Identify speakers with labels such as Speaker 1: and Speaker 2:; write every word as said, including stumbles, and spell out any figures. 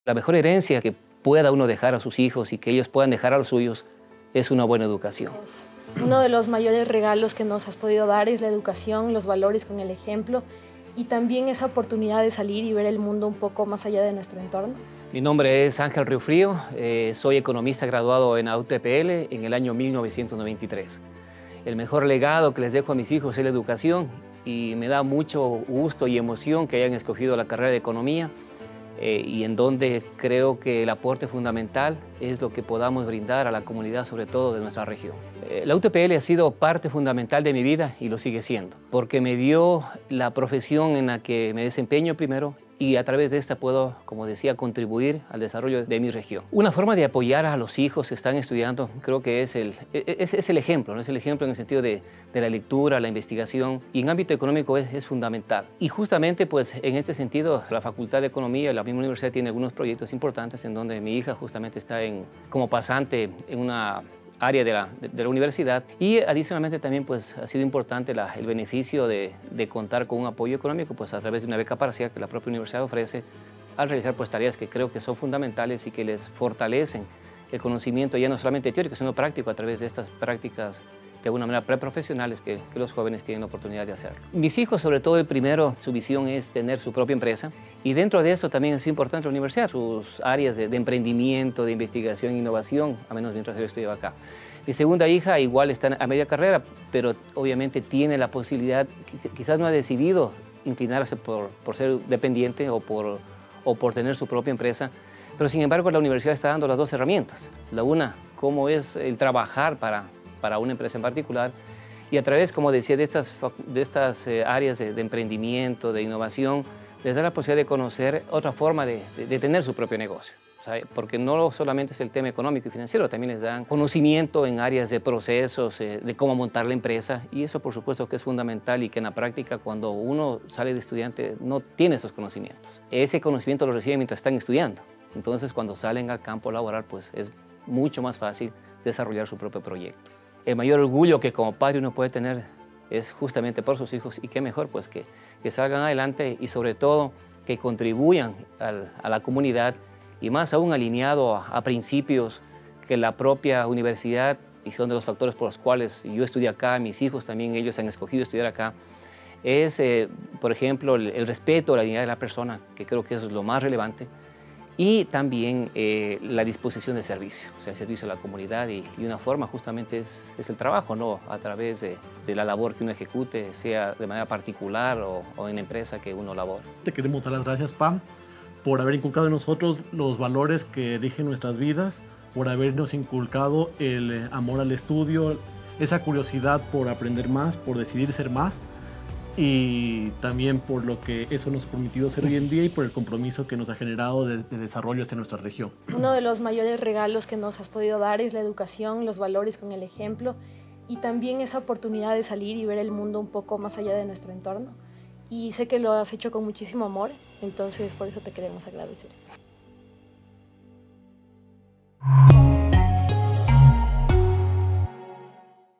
Speaker 1: La mejor herencia que pueda uno dejar a sus hijos y que ellos puedan dejar a los suyos es una buena educación.
Speaker 2: Uno de los mayores regalos que nos has podido dar es la educación, los valores con el ejemplo y también esa oportunidad de salir y ver el mundo un poco más allá de nuestro entorno.
Speaker 1: Mi nombre es Ángel Riofrío, eh, soy economista graduado en A U T P L en el año mil novecientos noventa y tres. El mejor legado que les dejo a mis hijos es la educación y me da mucho gusto y emoción que hayan escogido la carrera de economía. Eh, y en donde creo que el aporte fundamental es lo que podamos brindar a la comunidad, sobre todo de nuestra región. Eh, la U T P L ha sido parte fundamental de mi vida y lo sigue siendo, porque me dio la profesión en la que me desempeño primero y a través de esta puedo, como decía, contribuir al desarrollo de mi región. Una forma de apoyar a los hijos que están estudiando creo que es el, es, es el ejemplo, ¿no? Es el ejemplo en el sentido de, de la lectura, la investigación, y en ámbito económico es, es fundamental. Y justamente pues en este sentido la Facultad de Economía, la misma universidad tiene algunos proyectos importantes en donde mi hija justamente está en, como pasante en una área de la, de, de la universidad, y adicionalmente también pues ha sido importante la, el beneficio de, de contar con un apoyo económico pues a través de una beca parcial que la propia universidad ofrece al realizar pues tareas que creo que son fundamentales y que les fortalecen el conocimiento ya no solamente teórico sino práctico a través de estas prácticas de alguna manera preprofesionales que, que los jóvenes tienen la oportunidad de hacerlo. Mis hijos, sobre todo el primero, su visión es tener su propia empresa, y dentro de eso también es importante la universidad, sus áreas de, de emprendimiento, de investigación e innovación, a menos mientras yo estudiaba acá. Mi segunda hija igual está a media carrera, pero obviamente tiene la posibilidad, quizás no ha decidido inclinarse por, por ser dependiente o por, o por tener su propia empresa, pero sin embargo la universidad está dando las dos herramientas. La una, cómo es el trabajar para para una empresa en particular, y a través, como decía, de estas, de estas eh, áreas de, de emprendimiento, de innovación, les da la posibilidad de conocer otra forma de, de, de tener su propio negocio. O sea, porque no solamente es el tema económico y financiero, también les dan conocimiento en áreas de procesos, eh, de cómo montar la empresa, y eso por supuesto que es fundamental y que en la práctica cuando uno sale de estudiante no tiene esos conocimientos. Ese conocimiento lo reciben mientras están estudiando, entonces cuando salen al campo laboral pues es mucho más fácil desarrollar su propio proyecto. El mayor orgullo que como padre uno puede tener es justamente por sus hijos, y qué mejor pues que, que salgan adelante y sobre todo que contribuyan al, a la comunidad, y más aún alineado a, a principios que la propia universidad, y son de los factores por los cuales yo estudié acá, mis hijos también, ellos han escogido estudiar acá, es eh, por ejemplo el, el respeto a la dignidad de la persona, que creo que eso es lo más relevante, y también eh, la disposición de servicio, o sea, el servicio a la comunidad, y, y una forma justamente es, es el trabajo, ¿no? A través de, de la labor que uno ejecute, sea de manera particular o, o en la empresa que uno labora.
Speaker 3: Te queremos dar las gracias, Pam, por haber inculcado en nosotros los valores que rigen nuestras vidas, por habernos inculcado el amor al estudio, esa curiosidad por aprender más, por decidir ser más, y también por lo que eso nos ha permitido ser hoy en día y por el compromiso que nos ha generado de, de desarrollo hacia nuestra región.
Speaker 2: Uno de los mayores regalos que nos has podido dar es la educación, los valores con el ejemplo y también esa oportunidad de salir y ver el mundo un poco más allá de nuestro entorno. Y sé que lo has hecho con muchísimo amor, entonces por eso te queremos agradecer.